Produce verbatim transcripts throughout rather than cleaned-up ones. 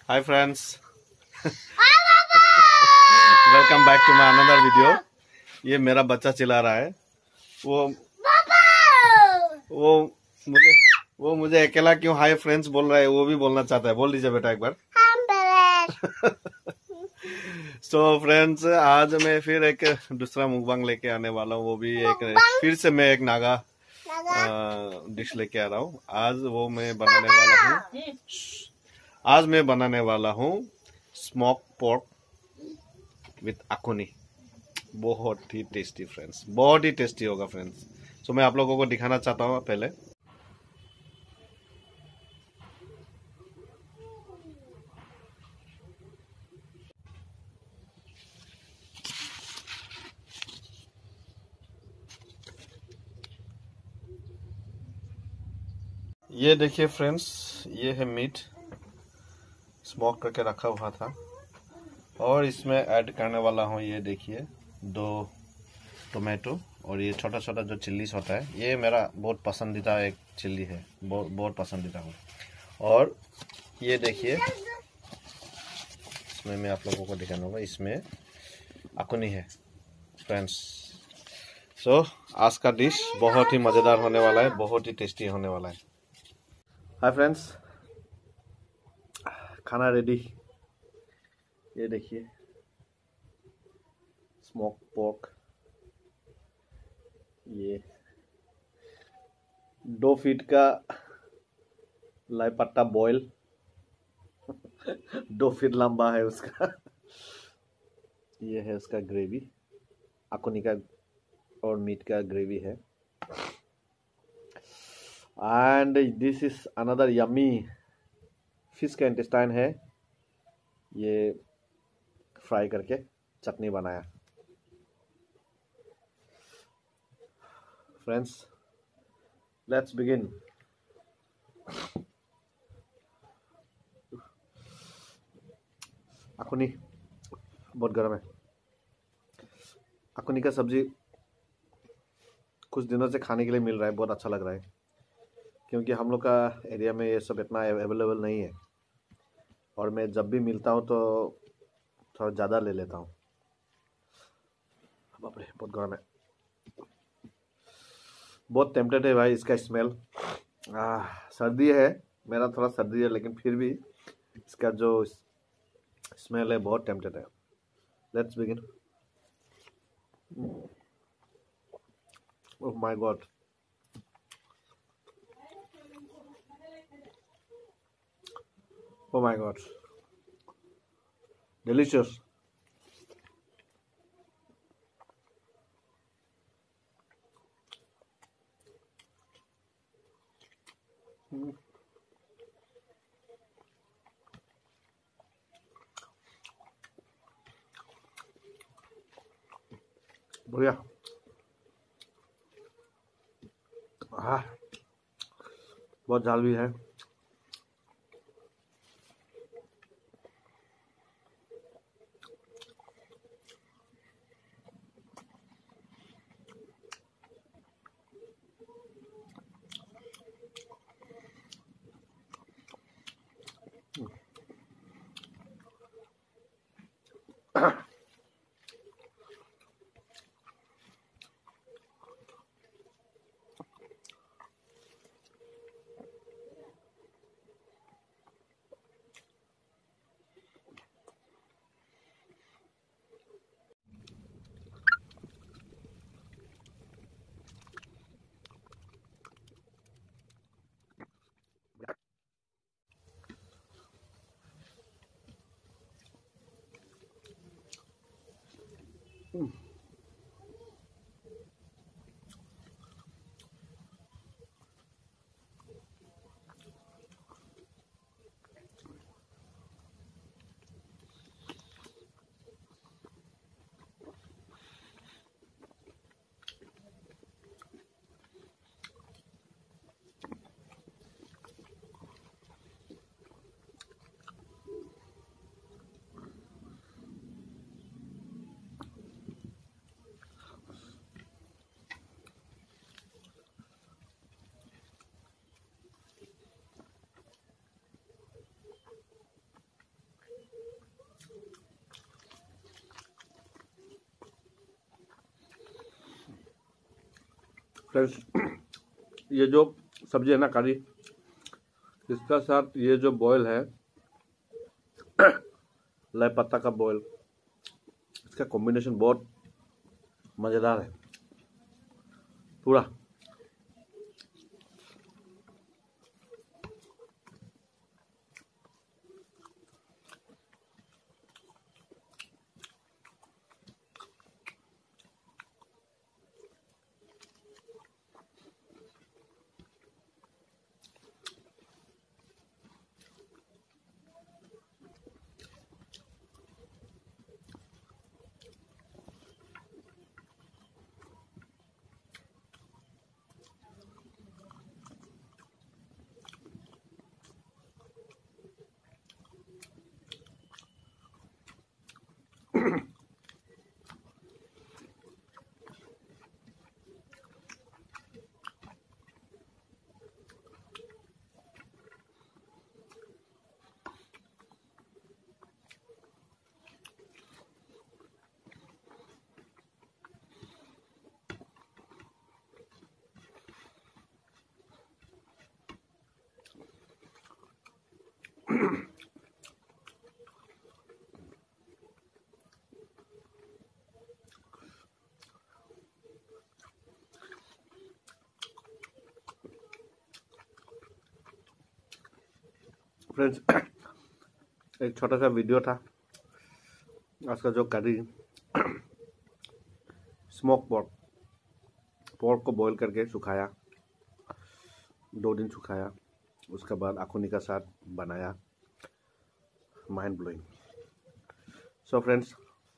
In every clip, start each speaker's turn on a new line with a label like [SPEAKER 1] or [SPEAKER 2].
[SPEAKER 1] Hi friends, welcome back to my another video. ये मेरा बच्चा चिल्ला रहा है। वो वो मुझे वो मुझे अकेला क्यों हाय फ्रेंड्स बोल रहा है, वो भी बोलना चाहता है। बोल दीजिए बेटा एक बार। सो फ्रेंड्स, आज मैं फिर एक दूसरा मुकबांग लेके आने वाला हूँ। वो भी एक फिर से मैं एक नागा डिश लेके आ रहा हूँ। आज वो मैं बनाने वाला हूँ आज मैं बनाने वाला हूँ स्मोक पोर्क विथ अकुनी। बहुत ही टेस्टी फ्रेंड्स, बहुत ही टेस्टी होगा फ्रेंड्स। सो मैं आप लोगों को दिखाना चाहता हूँ। पहले ये देखिए फ्रेंड्स, ये है मीट स्मोक करके रखा हुआ था और इसमें ऐड करने वाला हूँ। ये देखिए दो टोमेटो और ये छोटा छोटा जो चिल्लीस होता है, ये मेरा बहुत पसंदीदा एक चिल्ली है, बहुत बहुत पसंदीदा हो। और ये देखिए इसमें मैं आप लोगों को दिखाना होगा, इसमें अकुनी है फ्रेंड्स। सो आज का डिश बहुत ही मज़ेदार होने वाला है, बहुत ही टेस्टी होने वाला है। हाय फ्रेंड्स, खाना रेडी। ये देखिए स्मोक पोर्क, ये दो फीट का लाई पट्टा बॉयल दो फीट लंबा है उसका। ये है उसका ग्रेवी, अकुनी का और मीट का ग्रेवी है। And this is another yummy fish का इंटेस्टाइन है, ये फ्राई करके चटनी बनाया। Friends, let's begin. अकुनी बहुत गर्म है। अकुनी का सब्जी कुछ दिनों से खाने के लिए मिल रहा है, बहुत अच्छा लग रहा है, क्योंकि हम लोग का एरिया में ये सब इतना अवेलेबल नहीं है और मैं जब भी मिलता हूँ तो थोड़ा ज़्यादा ले लेता हूँ। बाप रे, बहुत गर्म है, बहुत टेम्पटेड है भाई इसका स्मेल। आ, सर्दी है, मेरा थोड़ा सर्दी है, लेकिन फिर भी इसका जो स्मेल है बहुत टेम्पटेड है। Let's begin. Oh my god, oh my god, delicious. बढ़िया। हाँ, बहुत झाल भी है। Mm.
[SPEAKER 2] फ्रेंड्स, ये जो सब्जी है ना करी, इसका साथ ये जो बॉयल है लाई पत्ता का बॉयल, इसका कॉम्बिनेशन बहुत मज़ेदार है पूरा। फ्रेंड्स, एक छोटा सा वीडियो था आज का, जो करी स्मोक पोर्क पोर्क को बॉईल करके सुखाया, दो दिन सुखाया, उसके बाद अखुनी का साथ बनाया, mind blowing. So friends,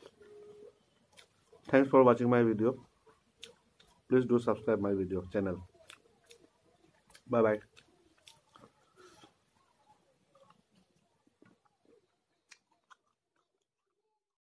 [SPEAKER 2] thanks for watching my video. Please do subscribe my video channel. Bye bye.